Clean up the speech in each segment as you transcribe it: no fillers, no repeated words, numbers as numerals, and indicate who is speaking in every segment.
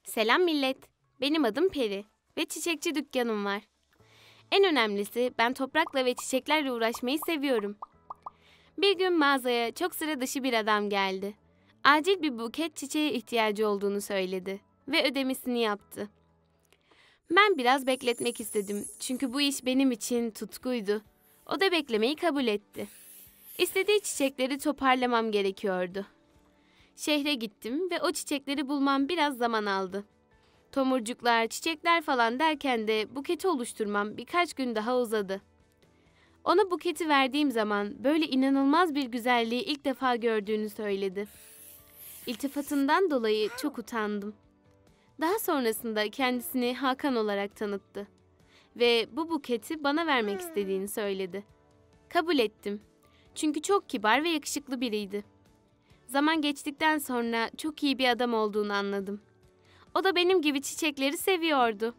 Speaker 1: Selam millet. Benim adım Peri ve çiçekçi dükkanım var. En önemlisi ben toprakla ve çiçeklerle uğraşmayı seviyorum. Bir gün mağazaya çok sıra dışı bir adam geldi. Acil bir buket çiçeğe ihtiyacı olduğunu söyledi ve ödemesini yaptı. Ben biraz bekletmek istedim çünkü bu iş benim için tutkuydu. O da beklemeyi kabul etti. İstediği çiçekleri toparlamam gerekiyordu. Şehre gittim ve o çiçekleri bulmam biraz zaman aldı. Tomurcuklar, çiçekler falan derken de buketi oluşturmam birkaç gün daha uzadı. Ona buketi verdiğim zaman böyle inanılmaz bir güzelliği ilk defa gördüğünü söyledi. İltifatından dolayı çok utandım. Daha sonrasında kendisini Hakan olarak tanıttı ve bu buketi bana vermek istediğini söyledi. Kabul ettim. Çünkü çok kibar ve yakışıklı biriydi. Zaman geçtikten sonra çok iyi bir adam olduğunu anladım. O da benim gibi çiçekleri seviyordu.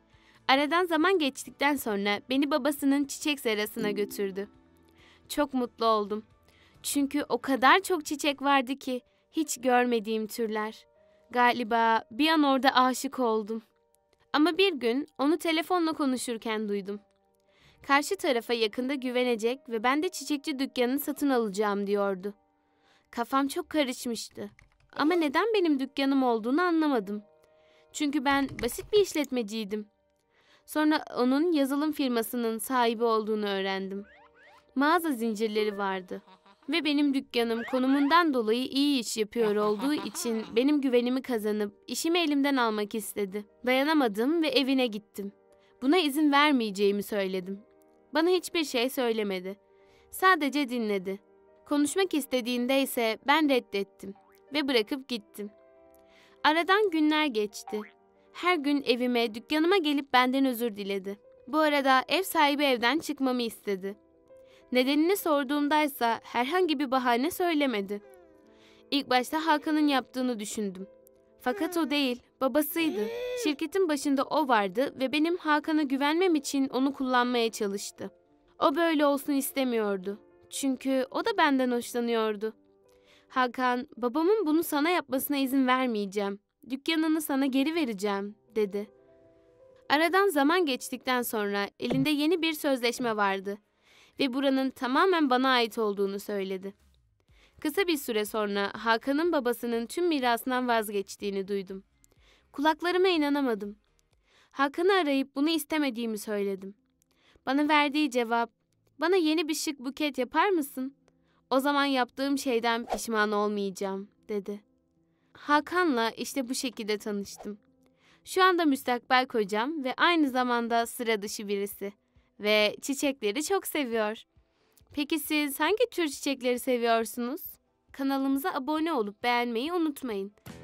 Speaker 1: Aradan zaman geçtikten sonra beni babasının çiçek serasına götürdü. Çok mutlu oldum. Çünkü o kadar çok çiçek vardı ki hiç görmediğim türler. Galiba bir an orada aşık oldum. Ama bir gün onu telefonla konuşurken duydum. Karşı tarafa yakında güvenecek ve ben de çiçekçi dükkanını satın alacağım diyordu. Kafam çok karışmıştı. Ama neden benim dükkanım olduğunu anlamadım. Çünkü ben basit bir işletmeciydim. Sonra onun yazılım firmasının sahibi olduğunu öğrendim. Mağaza zincirleri vardı. Ve benim dükkanım konumundan dolayı iyi iş yapıyor olduğu için benim güvenimi kazanıp işimi elimden almak istedi. Dayanamadım ve evine gittim. Buna izin vermeyeceğimi söyledim. Bana hiçbir şey söylemedi. Sadece dinledi. Konuşmak istediğinde ise ben reddettim ve bırakıp gittim. Aradan günler geçti. Her gün evime, dükkanıma gelip benden özür diledi. Bu arada ev sahibi evden çıkmamı istedi. Nedenini sorduğumdaysa herhangi bir bahane söylemedi. İlk başta Hakan'ın yaptığını düşündüm. Fakat o değil, babasıydı. Şirketin başında o vardı ve benim Hakan'a güvenmem için onu kullanmaya çalıştı. O böyle olsun istemiyordu. Çünkü o da benden hoşlanıyordu. Hakan, babamın bunu sana yapmasına izin vermeyeceğim. Dükkanını sana geri vereceğim, dedi. Aradan zaman geçtikten sonra elinde yeni bir sözleşme vardı ve buranın tamamen bana ait olduğunu söyledi. Kısa bir süre sonra Hakan'ın babasının tüm mirasından vazgeçtiğini duydum. Kulaklarıma inanamadım. Hakan'ı arayıp bunu istemediğimi söyledim. Bana verdiği cevap, "Bana yeni bir şık buket yapar mısın? O zaman yaptığım şeyden pişman olmayacağım," dedi. Hakan'la işte bu şekilde tanıştım. Şu anda müstakbel kocam ve aynı zamanda sıra dışı birisi. Ve çiçekleri çok seviyor. Peki siz hangi tür çiçekleri seviyorsunuz? Kanalımıza abone olup beğenmeyi unutmayın.